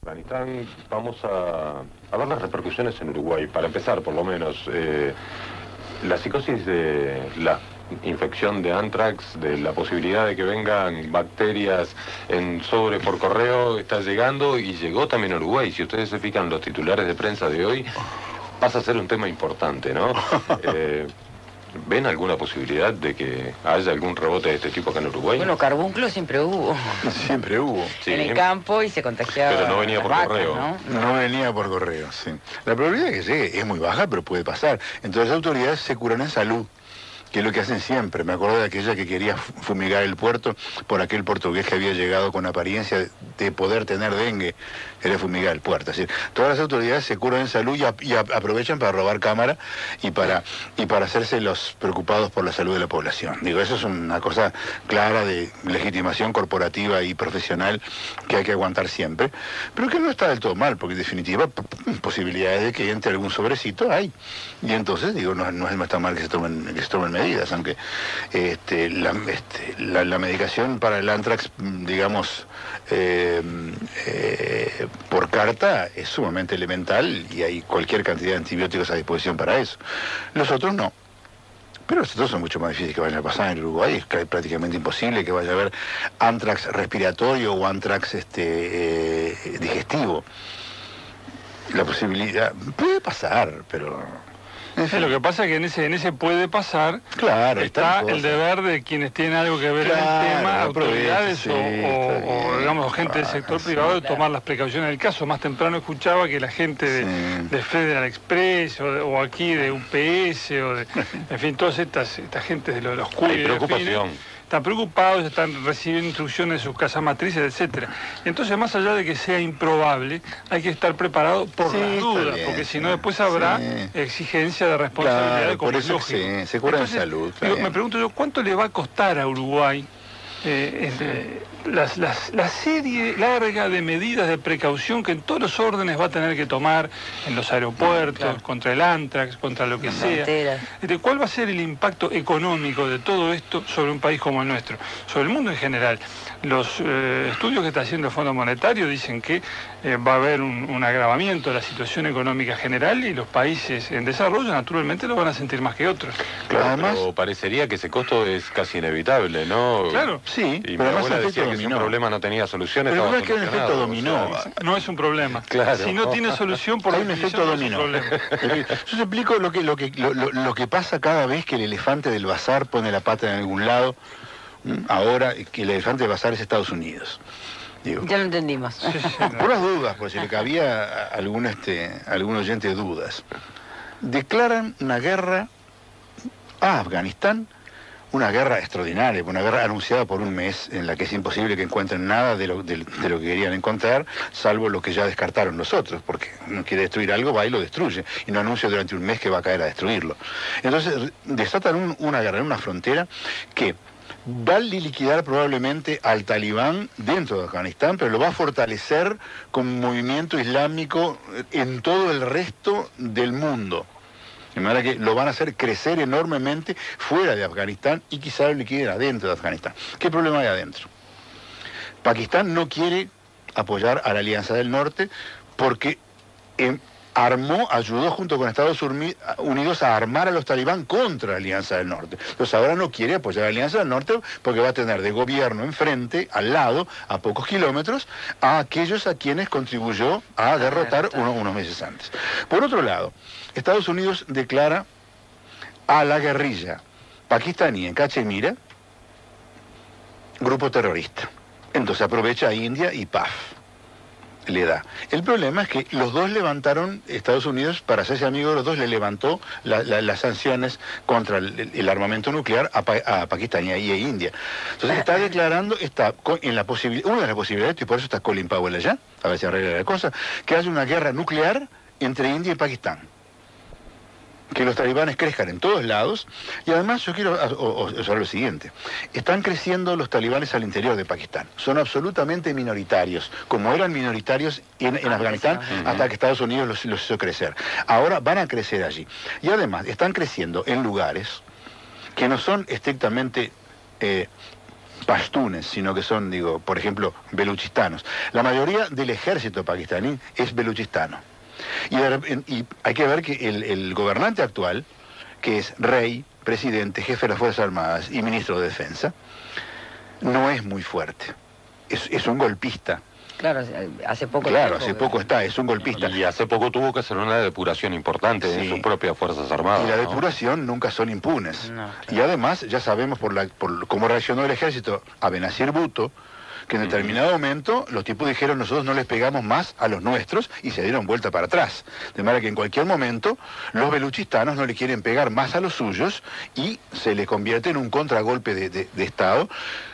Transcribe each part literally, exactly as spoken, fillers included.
Afganistán, vamos a, a ver las repercusiones en Uruguay. Para empezar, por lo menos, eh, la psicosis de la infección de anthrax, de la posibilidad de que vengan bacterias en sobre por correo, está llegando y llegó también a Uruguay. Si ustedes se fijan los titulares de prensa de hoy, pasa a ser un tema importante, ¿no? Eh, ¿Ven alguna posibilidad de que haya algún rebote de este tipo acá en Uruguay? Bueno, carbunclo siempre hubo. Siempre hubo. Sí. En el campo y se contagiaba. Pero no venía por vacas, correo. ¿no? No venía por correo, sí. La probabilidad de que llegue es muy baja, pero puede pasar. Entonces las autoridades se curan en salud, que es lo que hacen siempre. Me acuerdo de aquella que quería fumigar el puerto por aquel portugués que había llegado con apariencia de poder tener dengue. Quería fumigar el puerto. Es decir, todas las autoridades se curan en salud y, a, y a, aprovechan para robar cámara y para, y para hacerse los preocupados por la salud de la población. Digo, eso es una cosa clara de legitimación corporativa y profesional que hay que aguantar siempre, pero que no está del todo mal, porque en definitiva posibilidades de que entre algún sobrecito hay. Y entonces, digo, no, no, no está mal que se tomen, que se tomen medidas, aunque este, la, este, la, la medicación para el anthrax, digamos, eh, eh, por carta es sumamente elemental y hay cualquier cantidad de antibióticos a disposición para eso. Los otros no. Pero los otros son mucho más difíciles que vayan a pasar en Uruguay. Es prácticamente imposible que vaya a haber anthrax respiratorio o anthrax este, eh, digestivo. La posibilidad puede pasar, pero... Sí, lo que pasa es que en ese, en ese puede pasar, claro, está el deber de quienes tienen algo que ver claro, en el tema, autoridades sí, o, o, o, digamos, gente del sector sí, privado, de claro. tomar las precauciones del caso. Más temprano escuchaba que la gente de, sí. de Federal Express o, de, o aquí de U P S, o de, en fin, todas estas, estas gentes de los, los Hay cuides, preocupación. están preocupados, están recibiendo instrucciones de sus casas matrices, etcétera. Entonces, más allá de que sea improbable, hay que estar preparado por Sí, las está dudas, bien, porque sí, si no después habrá sí. exigencia de responsabilidad, Claro, como por es eso lógico. sí, se cura en Entonces, salud, está digo, bien. me pregunto yo, ¿cuánto le va a costar a Uruguay eh, este, las, las, la serie larga de medidas de precaución que en todos los órdenes va a tener que tomar en los aeropuertos, Claro. contra el anthrax, contra lo que Las sea? fronteras. Este, ¿Cuál va a ser el impacto económico de todo esto sobre un país como el nuestro? Sobre el mundo en general. Los eh, estudios que está haciendo el Fondo Monetario dicen que eh, va a haber un, un agravamiento de la situación económica general y los países en desarrollo naturalmente lo van a sentir más que otros. Claro, Además- pero parecería que ese costo es casi inevitable, ¿no? Claro. Sí, Y pero mi además abuela el decía efecto que si un dominó. problema no tenía solución, Pero estaba no es que hay un efecto solucionado, dominó. o sea, No es un problema. Claro. Si no tiene solución, por Hay un definición, efecto no es un dominó. problema. Yo te explico lo que, lo, que, lo, lo, lo que pasa cada vez que el elefante del bazar pone la pata en algún lado. Ahora que el elefante del bazar es Estados Unidos. Digo, Ya lo entendimos. Sí, sí, por las dudas, por si le cabía a algún, este, a algún oyente dudas. Declaran una guerra a Afganistán, una guerra extraordinaria, una guerra anunciada por un mes en la que es imposible que encuentren nada de lo, de, de lo que querían encontrar, salvo lo que ya descartaron los otros, porque no quiere destruir algo, va y lo destruye, y no anuncia durante un mes que va a caer a destruirlo. Entonces desatan un, una guerra en una frontera que va a liquidar probablemente al talibán dentro de Afganistán, pero lo va a fortalecer como movimiento islámico en todo el resto del mundo. De manera que lo van a hacer crecer enormemente fuera de Afganistán y quizá lo liquiden adentro de Afganistán. ¿Qué problema hay adentro? Pakistán no quiere apoyar a la Alianza del Norte porque eh, armó, ayudó junto con Estados Unidos a armar a los talibán contra la Alianza del Norte. Entonces ahora no quiere apoyar a la Alianza del Norte porque va a tener de gobierno enfrente, al lado, a pocos kilómetros, a aquellos a quienes contribuyó a derrotar uno, unos meses antes. Por otro lado, Estados Unidos declara a la guerrilla pakistaní en Cachemira grupo terrorista. Entonces aprovecha a India y paf, le da. El problema es que los dos levantaron, Estados Unidos, para hacerse amigo de los dos, le levantó la, la, las sanciones contra el, el armamento nuclear a, pa, a Pakistán y a India. Entonces está declarando, está en la posibilidad, una de las posibilidades, y por eso está Colin Powell allá, a ver si arregla la cosa, que haya una guerra nuclear entre India y Pakistán. Que los talibanes crezcan en todos lados, y además yo quiero observar lo siguiente: están creciendo los talibanes al interior de Pakistán, son absolutamente minoritarios, como eran minoritarios en, en Afganistán hasta que Estados Unidos los, los hizo crecer. Ahora van a crecer allí, y además están creciendo en lugares que no son estrictamente eh, pashtunes, sino que son, digo, por ejemplo, beluchistanos. La mayoría del ejército pakistaní es beluchistano. Y, y hay que ver que el, el gobernante actual, que es rey, presidente, jefe de las Fuerzas Armadas y ministro de Defensa, no es muy fuerte. Es, es un golpista. Claro, hace poco Claro, tiempo hace que- poco está, es un golpista. Y hace poco tuvo que hacer una depuración importante Sí. en sus propias Fuerzas Armadas. Y la ¿no? depuración nunca son impunes. No, Y además, ya sabemos por, la, por cómo reaccionó el ejército a Benazir Bhutto, que en determinado momento los tipos dijeron nosotros no les pegamos más a los nuestros y se dieron vuelta para atrás. De manera que en cualquier momento los beluchistanos no le quieren pegar más a los suyos y se le convierte en un contragolpe de, de, de Estado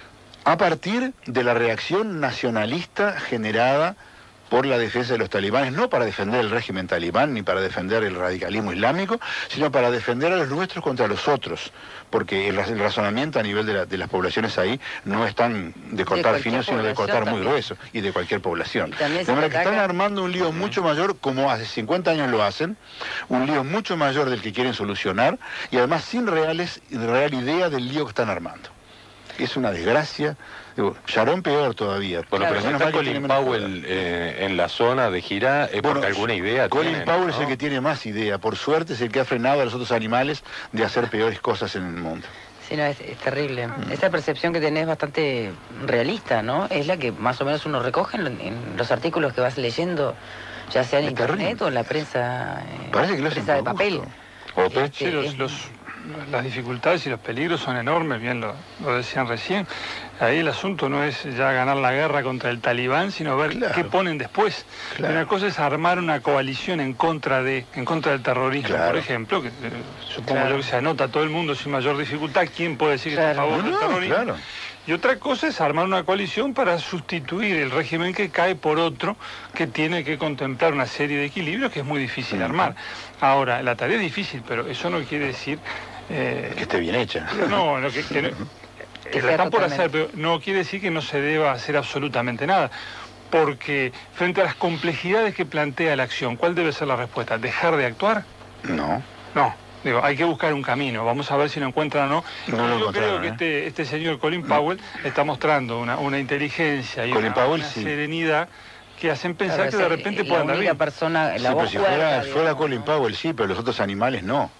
a partir de la reacción nacionalista generada por la defensa de los talibanes, no para defender el régimen talibán ni para defender el radicalismo islámico, sino para defender a los nuestros contra los otros, porque el, el razonamiento a nivel de, la, de las poblaciones ahí no es tan de cortar cualquier fino, sino de población cortar muy también. grueso, y de cualquier población. Y también De se manera que están ataca- armando un lío mucho mayor, como hace cincuenta años lo hacen, un lío mucho mayor del que quieren solucionar, y además sin reales, real idea del lío que están armando. Es una desgracia. Digo, Sharon peor todavía. Bueno, Claro. pero si Menos está mal que Colin tiene menos Powell poder. eh, en la zona de gira, es porque alguna idea Colin tienen, Powell ¿no? es el que tiene más idea. Por suerte es el que ha frenado a los otros animales de hacer peores cosas en el mundo. Sí, no, es, es terrible. Esa percepción que tenés es bastante realista, ¿no? Es la que más o menos uno recoge en, en los artículos que vas leyendo, ya sea en Es internet terrible. o en la prensa, eh, Parece que lo hacen prensa de por papel. gusto. Ope. Este, Sí, los, es- los- las dificultades y los peligros son enormes, bien lo, lo decían recién. Ahí el asunto no es ya ganar la guerra contra el talibán, sino ver Claro. qué ponen después. Claro. Una cosa es armar una coalición en contra de, en contra del terrorismo, Claro. por ejemplo, que eh, supongo Claro. yo que se anota a todo el mundo sin mayor dificultad. ¿Quién puede decir que está a Claro. favor No, del no, terrorismo? claro. Y otra cosa es armar una coalición para sustituir el régimen que cae por otro que tiene que contemplar una serie de equilibrios que es muy difícil Ujú. armar. Ahora, la tarea es difícil, pero eso no quiere decir... eh, Que esté bien hecha. no, lo que, que no- Que que sea la están por hacer, totalmente. pero no quiere decir que no se deba hacer absolutamente nada. Porque frente a las complejidades que plantea la acción, ¿cuál debe ser la respuesta? ¿Dejar de actuar? No. No. Digo, hay que buscar un camino, vamos a ver si lo encuentran o no. No lo Yo encontraron, creo que ¿eh? este, este señor Colin Powell está mostrando una, una inteligencia y Colin una, Powell, una sí. serenidad que hacen pensar Claro, que de es el- repente la puede andar única bien. persona, Sí, la pero voz si fuerte, fuera, fuera digamos, Colin ¿no? Powell sí, pero los otros animales no.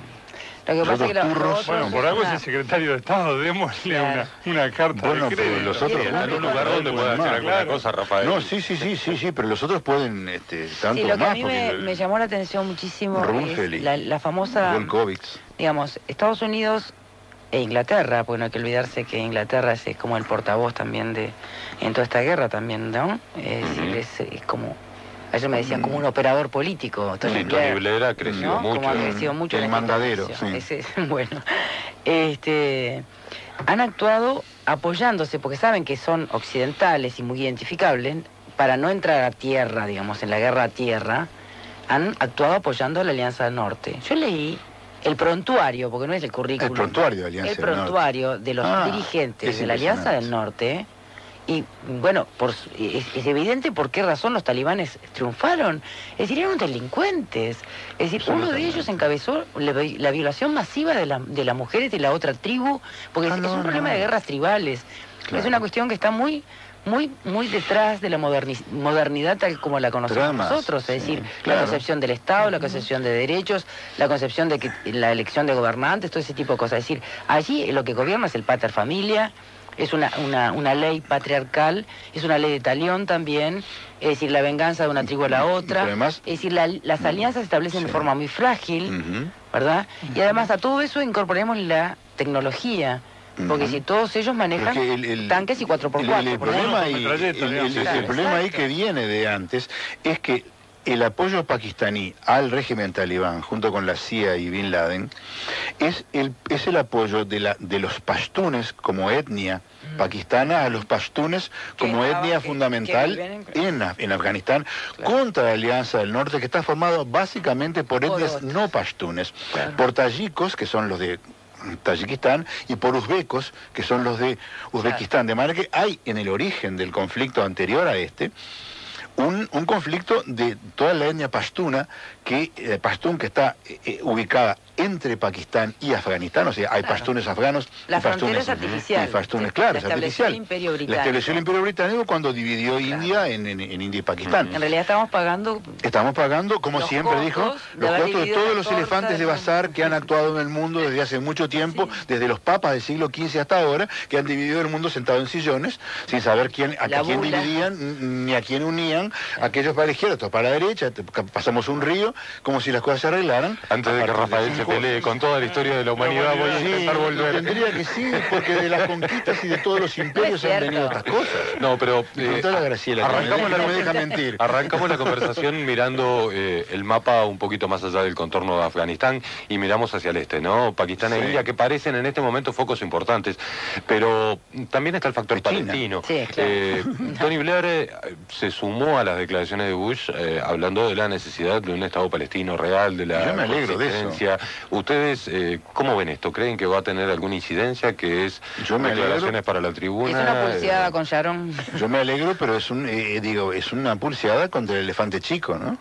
Lo que los pasa es que otros los turros, otros Bueno, por es algo es una- el secretario de Estado, démosle Claro. una, una carta Bueno, de pero crédito. los otros- Sí, en algún lugar donde pueda hacer alguna Claro. cosa, Rafael. No, sí, sí, sí, sí, sí, pero los otros pueden este, tanto Sí, lo que a más. mí me, porque me llamó la atención muchísimo Rumsfeld y es la, la famosa, Volkovich. digamos, Estados Unidos e Inglaterra, porque no hay que olvidarse que Inglaterra es, es como el portavoz también de en toda esta guerra también, ¿no? Es, decir, es, es como, ayer me decían, como un operador político. Sí, Tony Blair ha crecido ¿no? mucho. Como ha crecido mucho. El en esta mandadero, intervención. sí. Ese- bueno, este, han actuado apoyándose, porque saben que son occidentales y muy identificables, para no entrar a tierra, digamos, en la guerra a tierra, han actuado apoyando a la Alianza del Norte. Yo leí el prontuario, porque no es el currículum. El prontuario de Alianza El del Norte. prontuario de los Ah, dirigentes es de la Alianza del impresionante. Norte. Y bueno, por, su- es, es evidente por qué razón los talibanes triunfaron. Es decir, eran delincuentes. Es decir, uno de ellos encabezó la, vi- la violación masiva de, la- de las mujeres de la otra tribu, porque Ah, es, no, es un no. problema de guerras tribales. Claro. Es una cuestión que está muy, muy, muy detrás de la moderni- modernidad tal como la conocemos además, nosotros. Es sí, decir, claro. la concepción del Estado, la concepción de derechos, la concepción de que la elección de gobernantes, todo ese tipo de cosas. Es decir, allí lo que gobierna es el pater familia. Es una, una, una ley patriarcal, es una ley de talión también, es decir, la venganza de una tribu a la otra. Pero además- es decir, la- las alianzas se establecen de Sí. forma muy frágil, Ujú. ¿verdad? Y además a todo eso incorporemos la tecnología, porque Ujú. si todos ellos manejan Pero es que el- el- tanques y cuatro por cuatro. El, el por problema, ejemplo. ahí, metralleta, el- el- digamos. el Claro, problema ahí exacto. que viene de antes es que el apoyo pakistaní al régimen talibán, junto con la C I A y Bin Laden, es el, es el apoyo de, la, de los pashtunes como etnia pakistana a los pashtunes como Que- etnia que- fundamental que viven en- en, Af- en Afganistán Claro. contra la Alianza del Norte, que está formado básicamente por Por etnias otros. no pashtunes, Claro. por tayikos, que son los de Tayikistán, y por uzbecos, que son los de Uzbekistán. De manera que hay en el origen del conflicto anterior a este, un, un conflicto de toda la etnia pashtuna, que, eh, pashtun que está eh, eh, ubicada entre Pakistán y Afganistán, o sea, hay claro. pastunes afganos. La y frontera pastunes, es artificial. Y pastunes, Se- claro, la es estableció artificial. el Imperio Británico. La estableció el Imperio Británico cuando dividió Claro. India en, en, en India y Pakistán. En realidad estamos pagando... Estamos pagando, como Los siempre dijo, costos de los haber costos de dividido todos la los torta elefantes de del bazar mundo. que han actuado en el mundo desde hace mucho tiempo, Sí. desde los papas del siglo quince hasta ahora, que han dividido el mundo sentado en sillones, sin saber quién, a, La a quién bula. dividían ni a quién unían, aquellos para la izquierda, otros para la derecha, te- pasamos un río, como si las cosas se arreglaran. Antes de A que partir Rafael se cinco- pelee con toda la historia de la humanidad, voy a Sí, intentar volver. tendría que sí, porque de las conquistas y de todos los imperios han cierto. venido otras cosas. No, pero eh, Preguntale a Graciela, que arrancamos no la, me deja mentir. arrancamos la conversación mirando eh, el mapa un poquito más allá del contorno de Afganistán y miramos hacia el este, ¿no? Pakistán e Sí. India, que parecen en este momento focos importantes, pero también está el factor De China. palestino. Sí, claro. Eh, Tony Blair eh, se sumó a las declaraciones de Bush eh, hablando de la necesidad de un Estado palestino real, de la Yo me alegro de eso. coexistencia. ¿Ustedes eh, cómo ven esto? ¿Creen que va a tener alguna incidencia? ¿Que es Yo me declaraciones alegro. para la Es tribuna? una pulseada Eh, con Sharon. Yo me alegro, pero es un, eh, digo, es una pulseada contra el elefante chico, ¿no?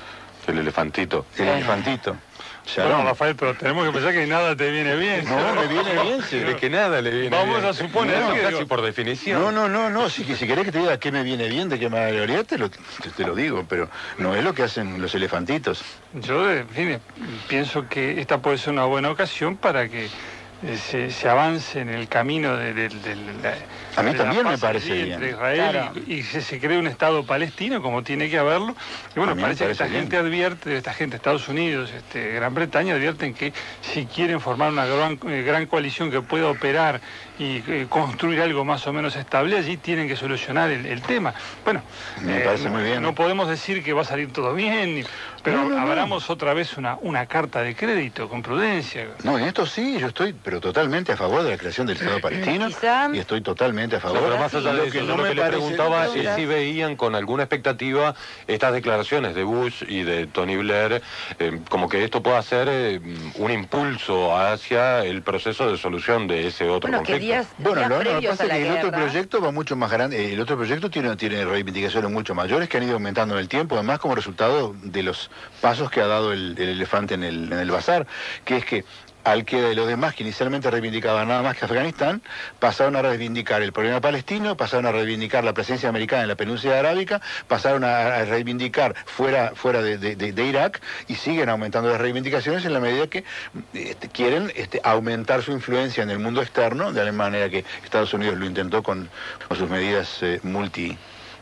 El elefantito. El Eh. elefantito. Bueno, Rafael, pero tenemos que pensar que nada te viene bien. No, me viene bien, sí. De que nada le viene Vamos bien. a suponer No, que casi digo- por definición. No, no, no, no, si, si querés que te diga qué me viene bien, de qué manera te lo, te, te lo digo, pero no es lo que hacen los elefantitos. Yo, en fin, pienso que esta puede ser una buena ocasión para que eh, se, se avance en el camino de, de- de la, A mí de la también me paz parece allí bien. entre Israel Claro. y, y se, se cree un Estado palestino como tiene que haberlo. Y bueno, A mí me parece que parece esta bien. gente advierte, esta gente, Estados Unidos, este, Gran Bretaña, advierten que si quieren formar una gran, eh, gran coalición que pueda operar y eh, construir algo más o menos estable, allí tienen que solucionar el, el tema. Bueno, Me parece muy bien. no podemos decir que va a salir todo bien, ni- pero No, no, no. abramos otra vez una, una carta de crédito con prudencia. No, en esto sí, yo estoy, pero totalmente a favor de la creación del Estado palestino Quizá- y estoy totalmente a No, favor. pero más allá Lo de que eso, no lo me que le parece- preguntaba es Pregunta. si veían con alguna expectativa estas declaraciones de Bush y de Tony Blair, eh, como que esto pueda ser eh, un impulso hacia el proceso de solución de ese otro Bueno, que conflicto. días, Bueno, días lo, lo que previos pasa a es la que el otro guerra... proyecto va mucho más grande, el otro proyecto tiene, tiene reivindicaciones mucho mayores que han ido aumentando en el tiempo, además como resultado de los pasos que ha dado el, el elefante en el, en el bazar, que es que al que de los demás que inicialmente reivindicaban nada más que Afganistán, pasaron a reivindicar el problema palestino, pasaron a reivindicar la presencia americana en la península arábica, pasaron a, a reivindicar fuera, fuera de, de- de- de Irak y siguen aumentando las reivindicaciones en la medida que este, quieren este, aumentar su influencia en el mundo externo, de la manera que Estados Unidos lo intentó con, con sus medidas eh, multi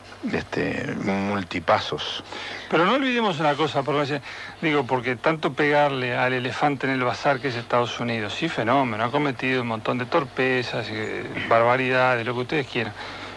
este, multipasos. Pero no olvidemos una cosa, porque, digo, porque tanto pegarle al elefante en el bazar que es Estados Unidos, sí, fenómeno, ha cometido un montón de torpezas, eh, barbaridades, lo que ustedes quieran.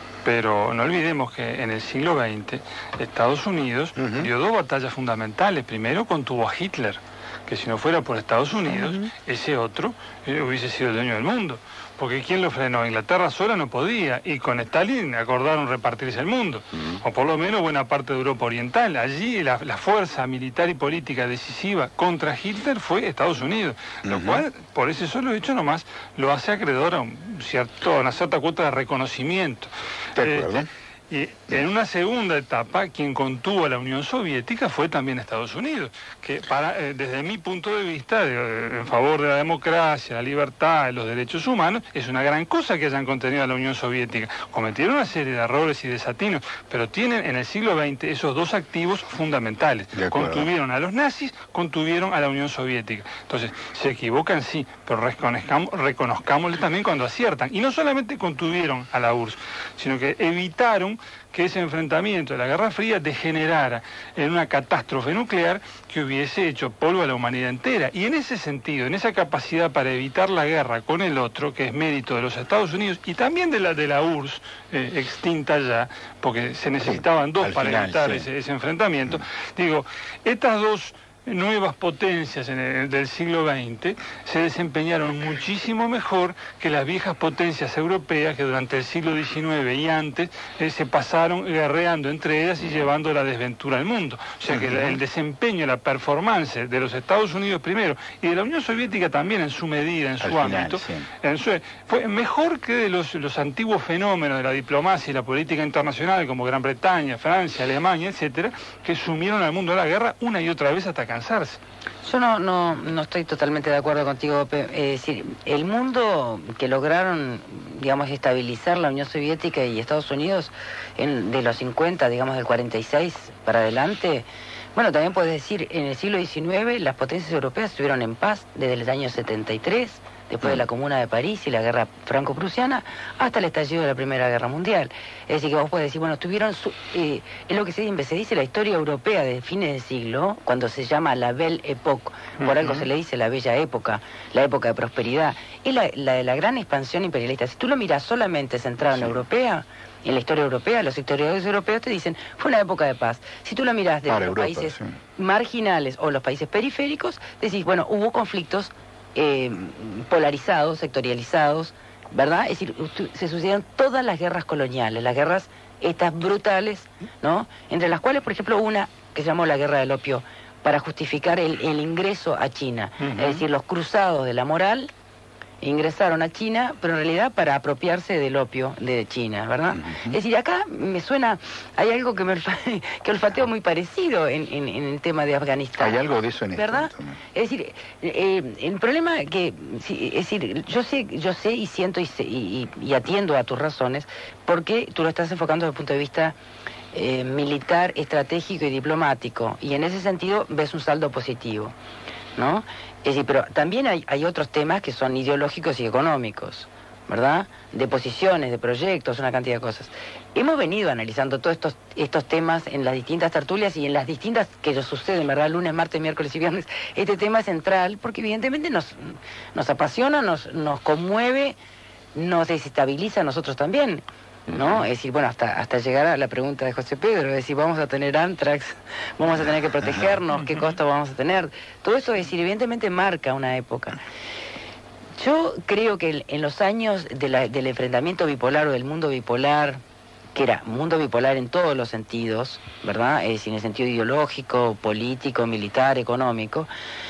Pero no olvidemos que en el siglo veinte Estados Unidos Ujú. dio dos batallas fundamentales. Primero contuvo a Hitler, que si no fuera por Estados Unidos, ese otro eh, hubiese sido el dueño del mundo. Porque ¿quién lo frenó? Inglaterra sola no podía. Y con Stalin acordaron repartirse el mundo. O por lo menos buena parte de Europa Oriental. Allí la, la fuerza militar y política decisiva contra Hitler fue Estados Unidos. Lo Ujú. cual, por ese solo hecho nomás, lo hace acreedor a un cierto, a una cierta cuota de reconocimiento. De acuerdo. Eh, y en una segunda etapa, quien contuvo a la Unión Soviética fue también Estados Unidos, que para, eh, desde mi punto de vista, de- en favor de la democracia, la libertad, de los derechos humanos, es una gran cosa que hayan contenido a la Unión Soviética. Cometieron una serie de errores y desatinos, pero tienen en el siglo veinte esos dos activos fundamentales. De acuerdo. Contuvieron a los nazis, contuvieron a la Unión Soviética. Entonces, se equivocan sí, pero reconozcamos, reconozcámosle también cuando aciertan. Y no solamente contuvieron a la U R S S, sino que evitaron que ese enfrentamiento de la Guerra Fría degenerara en una catástrofe nuclear que hubiese hecho polvo a la humanidad entera. Y en ese sentido, en esa capacidad para evitar la guerra con el otro, que es mérito de los Estados Unidos y también de la de la U R S S, eh, extinta ya, porque se necesitaban dos al para final, evitar sí. ese, ese enfrentamiento, digo, estas dos nuevas potencias en el, del siglo veinte se desempeñaron muchísimo mejor que las viejas potencias europeas que durante el siglo diecinueve y antes eh, se pasaron guerreando entre ellas y llevando la desventura al mundo. O sea que la- el desempeño, la performance de los Estados Unidos primero y de la Unión Soviética también en su medida, en su Al final, ámbito, sí. en su- fue mejor que de los, los antiguos fenómenos de la diplomacia y la política internacional como Gran Bretaña, Francia, Alemania, etcétera, que sumieron al mundo a la guerra una y otra vez hasta cansarse. cansarse. Yo no, no, no estoy totalmente de acuerdo contigo, Pepe. Es decir, el mundo que lograron, digamos, estabilizar la Unión Soviética y Estados Unidos en, de los cincuenta, digamos, del cuarenta y seis para adelante, bueno, también puedes decir, en el siglo diecinueve las potencias europeas estuvieron en paz desde el año setenta y tres, después de la Comuna de París y la Guerra Franco-Prusiana, hasta el estallido de la Primera Guerra Mundial. Es decir, que vos podés decir, bueno, tuvieron, su, eh, es lo que se, se dice la historia europea de fines de siglo, cuando se llama la Belle Époque, por uh-huh. algo se le dice la bella época, la época de prosperidad, es la, la de la gran expansión imperialista. Si tú lo miras solamente centrado sí. en europea, en la historia europea, los historiadores europeos te dicen, fue una época de paz. Si tú lo miras de los Europa, países sí. marginales o los países periféricos, decís, bueno, hubo conflictos Eh, polarizados, sectorializados, ¿verdad? Es decir, se sucedieron todas las guerras coloniales, las guerras estas brutales, ¿no? Entre las cuales, por ejemplo, una que se llamó la Guerra del Opio, para justificar el, el ingreso a China. Uh-huh. Es decir, los cruzados de la moral ingresaron a China, pero en realidad para apropiarse del opio de China, ¿verdad? Uh-huh. Es decir, acá me suena, hay algo que me que olfateo muy parecido en, en, en el tema de Afganistán. Hay algo de eso en ¿verdad? Esto, es decir, eh, el problema que, sí, es decir, yo sé, yo sé y siento y, sé, y, y atiendo a tus razones, porque tú lo estás enfocando desde el punto de vista eh, militar, estratégico y diplomático, y en ese sentido ves un saldo positivo, ¿no? Es decir, pero también hay, hay otros temas que son ideológicos y económicos, ¿verdad? De posiciones, de proyectos, una cantidad de cosas. Hemos venido analizando todos estos, estos temas en las distintas tertulias y en las distintas que ellos suceden, ¿verdad? Lunes, martes, miércoles y viernes. Este tema es central porque evidentemente nos, nos apasiona, nos, nos conmueve, nos desestabiliza a nosotros también, ¿no? Es decir, bueno, hasta hasta llegar a la pregunta de José Pedro, es decir, vamos a tener Antrax, vamos a tener que protegernos, qué costo vamos a tener. Todo eso, es decir, evidentemente marca una época. Yo creo que en los años de la, del enfrentamiento bipolar o del mundo bipolar, que era mundo bipolar en todos los sentidos, ¿verdad? Es decir, en el sentido ideológico, político, militar, económico,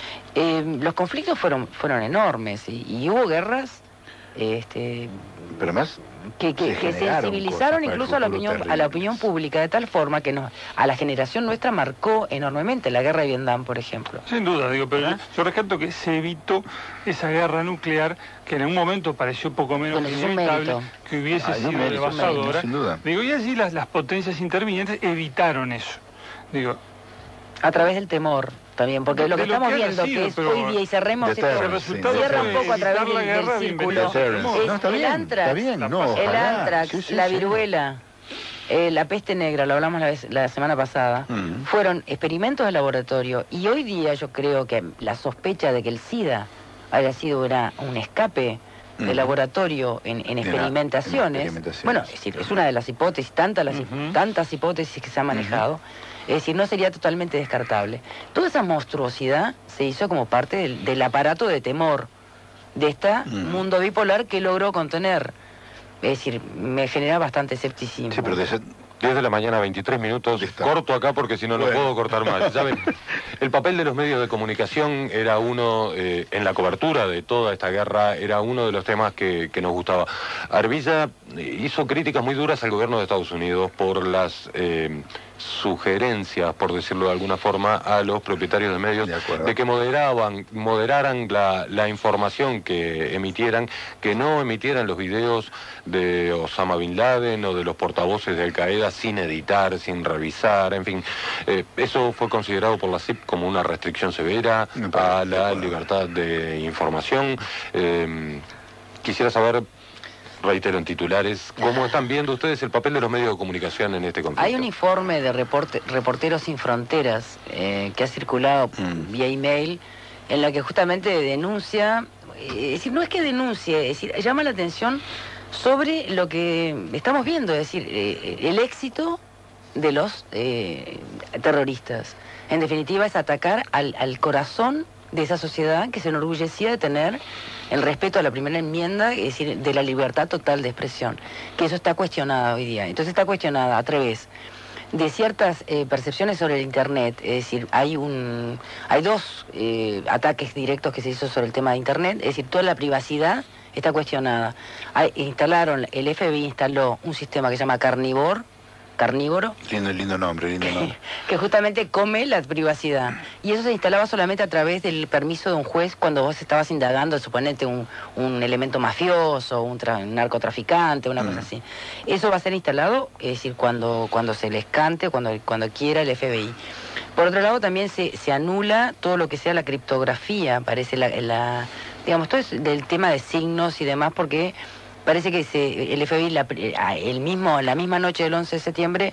eh, los conflictos fueron, fueron enormes y, y hubo guerras, este... Pero más... que, que, que sensibilizaron incluso a la opinión a la opinión pública de tal forma que nos, a la generación nuestra marcó enormemente la guerra de Vietnam, por ejemplo. Sin duda, digo, pero yo, yo rescato que se evitó esa guerra nuclear que en un momento pareció poco menos bueno, inevitable, que hubiese Ay, sido no, devastadora. Digo, y allí las, las potencias intervinientes evitaron eso. Digo, a través del temor también, porque lo que lo estamos que viendo sido, que es hoy día y cerremos esto, cierra un poco a través del, del círculo. Es no, está el bien, antrax, está bien, no, el ojalá. antrax, sí, sí, la sí. viruela, eh, la peste negra, lo hablamos la, vez, la semana pasada, mm. fueron experimentos de laboratorio y hoy día yo creo que la sospecha de que el SIDA haya sido una, un escape de laboratorio en, en experimentaciones, experimentaciones, bueno, es decir, es una de las hipótesis, tantas, las, uh-huh. tantas hipótesis que se han manejado, uh-huh. es decir, no sería totalmente descartable. Toda esa monstruosidad se hizo como parte del, del aparato de temor de este uh-huh. mundo bipolar que logró contener. Es decir, me genera bastante escepticismo. Sí, pero de ese... diez de la mañana, veintitrés minutos, corto acá porque si no lo bueno. puedo cortar más. ¿Saben? El papel de los medios de comunicación era uno, eh, en la cobertura de toda esta guerra, era uno de los temas que, que nos gustaba. Arbilla hizo críticas muy duras al gobierno de Estados Unidos por las eh, sugerencias, por decirlo de alguna forma, a los propietarios de medios, de, de que moderaban, moderaran la, la información que emitieran, que no emitieran los videos de Osama Bin Laden o de los portavoces de Al Qaeda sin editar, sin revisar, en fin. Eh, eso fue considerado por la C I P como una restricción severa a la libertad de información. Eh, quisiera saber, reitero en titulares, ¿cómo están viendo ustedes el papel de los medios de comunicación en este conflicto? Hay un informe de reporte, Reporteros Sin Fronteras eh, que ha circulado mm. vía email en la que justamente denuncia, eh, es decir, no es que denuncie, es decir, llama la atención sobre lo que estamos viendo, es decir, eh, el éxito de los eh, terroristas. En definitiva, es atacar al, al corazón de esa sociedad que se enorgullecía de tener el respeto a la primera enmienda, es decir, de la libertad total de expresión, que eso está cuestionado hoy día. Entonces está cuestionada a través de ciertas eh, percepciones sobre el Internet, es decir, hay un hay dos eh, ataques directos que se hizo sobre el tema de Internet, es decir, toda la privacidad está cuestionada. Hay, instalaron, el F B I instaló un sistema que se llama Carnivore, carnívoro. Lindo, lindo nombre, lindo nombre. Que justamente come la privacidad. Y eso se instalaba solamente a través del permiso de un juez cuando vos estabas indagando, suponete, un, un elemento mafioso, un, tra un narcotraficante, una mm. cosa así. Eso va a ser instalado, es decir, cuando, cuando se les cante, cuando, cuando quiera el F B I. Por otro lado, también se, se anula todo lo que sea la criptografía, parece la, la digamos, todo es del tema de signos y demás, porque parece que se, el F B I la, el mismo, la misma noche del once de septiembre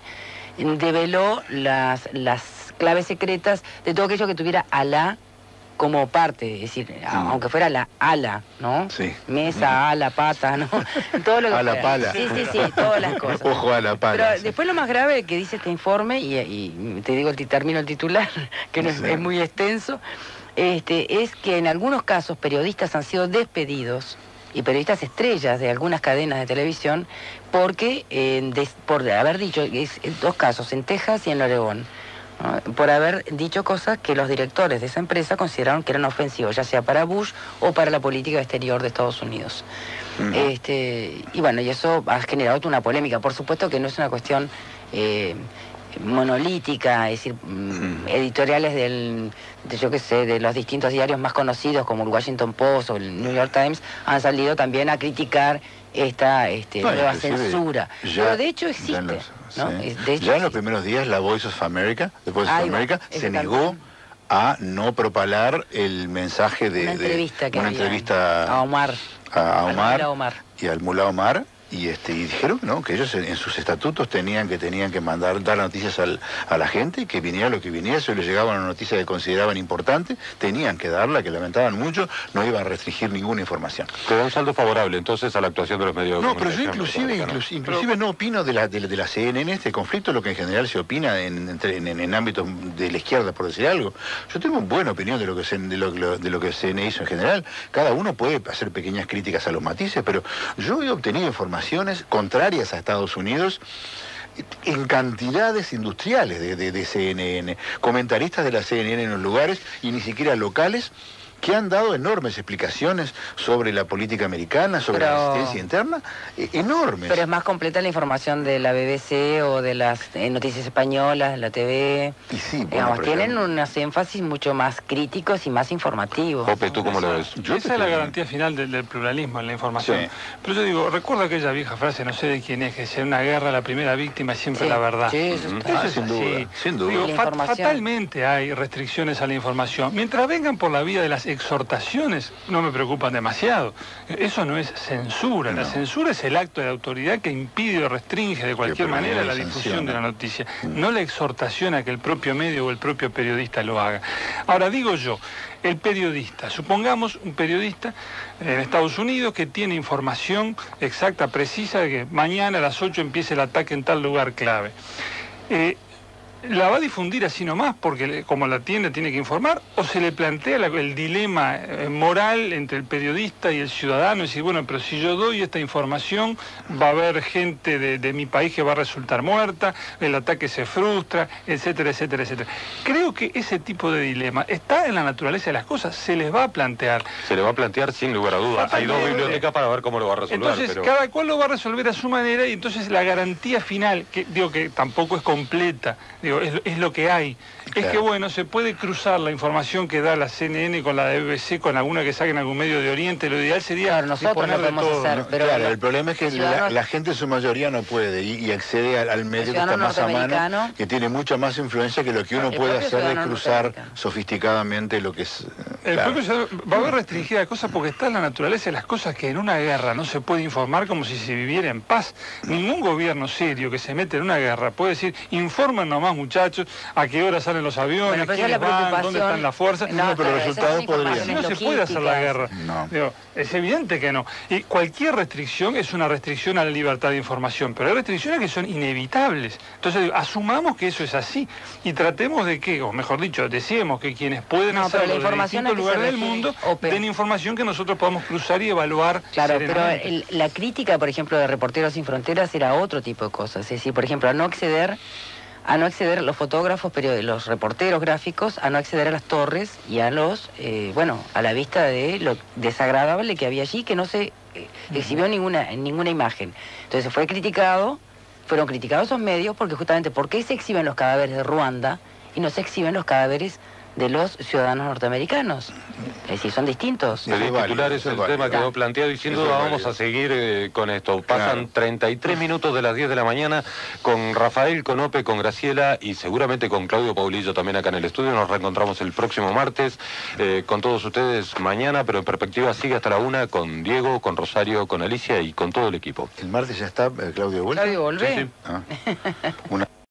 develó las, las claves secretas de todo aquello que tuviera Alá como parte, es decir, mm. aunque fuera la ala, ¿no? Sí. Mesa, mm. ala, pata, ¿no? Todo lo que ala, fuera. pala. Sí, sí, sí, todas las cosas. Ojo a la pala. Pero sí. después lo más grave que dice este informe, y, y te digo, el termino el titular, que no es, sí. es muy extenso, este, es que en algunos casos periodistas han sido despedidos, y periodistas estrellas de algunas cadenas de televisión, porque eh, des, por haber dicho, es, dos casos, en Texas y en Oregón, ¿no? Por haber dicho cosas que los directores de esa empresa consideraron que eran ofensivos, ya sea para Bush o para la política exterior de Estados Unidos. Uh-huh. este, y bueno, y eso ha generado una polémica. Por supuesto que no es una cuestión eh, monolítica, es decir, uh-huh. editoriales del, de, yo qué sé, de los distintos diarios más conocidos como el Washington Post o el New York Times han salido también a criticar esta este, no, nueva censura. Ya, pero de hecho existe. Los, ¿no? sí. de hecho ya existe. En los primeros días la Voice of America, The Voice of Ay, America, bueno, se negó a no propalar el mensaje de una entrevista, de, que una entrevista a Omar, a, a Omar, al Omar y al Mulá Omar. Y, este, y dijeron ¿no? que ellos en, en sus estatutos tenían que tenían que mandar dar noticias al, a la gente, y que viniera lo que viniera, si les llegaba una noticia que consideraban importante, tenían que darla, que lamentaban mucho, no iban a restringir ninguna información. Pero un saldo favorable entonces a la actuación de los medios de no, pero yo inclusive, ¿no? inclusive, inclusive pero... no opino de la, de, de la C N N, este conflicto, lo que en general se opina en, en, en, en ámbitos de la izquierda, por decir algo. Yo tengo una buena opinión de lo que se, de lo, de lo que C N N hizo en general. Cada uno puede hacer pequeñas críticas a los matices, pero yo he obtenido informaciones contrarias a Estados Unidos en cantidades industriales de, de, de C N N, comentaristas de la C N N en los lugares y ni siquiera locales, que han dado enormes explicaciones sobre la política americana, sobre pero, la asistencia interna, eh, enormes. Pero es más completa la información de la B B C o de las eh, noticias españolas, de la T V. Y sí, bueno, digamos, tienen ejemplo, unos énfasis mucho más críticos y más informativos. Jope, ¿tú cómo lo ves? Yo esa es la garantía final del, del pluralismo en la información. Sí. Pero yo digo, recuerdo aquella vieja frase, no sé de quién es, que si en una guerra la primera víctima es siempre sí, la verdad. Sí, eso, uh-huh. ah, eso sin duda, sin duda. Digo, fat, fatalmente hay restricciones a la información. Mientras vengan por la vía de las exhortaciones, no me preocupan demasiado. Eso no es censura. No. La censura es el acto de autoridad que impide o restringe de cualquier manera la difusión de la noticia, mm. no la exhortación a que el propio medio o el propio periodista lo haga. Ahora, digo yo, el periodista, supongamos un periodista en Estados Unidos que tiene información exacta, precisa, de que mañana a las ocho empiece el ataque en tal lugar clave. Eh, ¿La va a difundir así nomás porque como la tiene tiene que informar? ¿O se le plantea la, el dilema eh, moral entre el periodista y el ciudadano? Es decir, bueno, pero si yo doy esta información va a haber gente de, de mi país que va a resultar muerta, el ataque se frustra, etcétera, etcétera, etcétera. Creo que ese tipo de dilema está en la naturaleza de las cosas, se les va a plantear. Se le va a plantear sin lugar a dudas. Hay dos bibliotecas para ver cómo lo va a resolver. Entonces, pero... cada cual lo va a resolver a su manera y entonces la garantía final, que digo que tampoco es completa, digo, Es, es lo que hay. Claro. Es que, bueno, se puede cruzar la información que da la C N N con la de B B C, con alguna que saque en algún medio de Oriente. Lo ideal sería claro, nosotros lo podemos todo. hacer. No, pero claro, la, el problema es que la, la gente en su mayoría no puede y, y accede al, al medio que está más a mano, que tiene mucha más influencia que lo que uno puede hacer de cruzar sofisticadamente lo que es... El claro. propio va a haber restringida cosas porque está en la naturaleza de las cosas que en una guerra no se puede informar como si se viviera en paz. Ningún gobierno serio que se mete en una guerra puede decir, informan nomás muchachos, a qué hora salen los aviones, bueno, quiénes van, dónde están las fuerzas. No, no pero los resultados podrían. Así no se puede hacer la guerra. No. Digo, es evidente que no. Y cualquier restricción es una restricción a la libertad de información, pero hay restricciones que son inevitables. Entonces, digo, asumamos que eso es así y tratemos de que, o mejor dicho, deseemos que quienes pueden no, hacerlo de distintos lugares del mundo Open. den información que nosotros podamos cruzar y evaluar. Claro, pero el, la crítica, por ejemplo, de Reporteros Sin Fronteras era otro tipo de cosas. Es decir, por ejemplo, a no acceder... a no acceder los fotógrafos, pero los reporteros gráficos, a no acceder a las torres y a los, eh, bueno, a la vista de lo desagradable que había allí, que no se eh, exhibió ninguna, ninguna imagen. Entonces fue criticado fueron criticados esos medios porque justamente, ¿por qué se exhiben los cadáveres de Ruanda y no se exhiben los cadáveres de los ciudadanos norteamericanos? Es decir, son distintos. El titular es el tema que quedó planteado y sin duda vamos a seguir eh, con esto. Pasan claro. treinta y tres minutos de las diez de la mañana con Rafael, con Ope, con Graciela y seguramente con Claudio Paulillo también acá en el estudio. Nos reencontramos el próximo martes eh, con todos ustedes mañana, pero en perspectiva sigue hasta la una con Diego, con Rosario, con Alicia y con todo el equipo. ¿El martes ya está, eh, Claudio, de vuelta? Claudio, volvé. Sí, sí. Ah. Una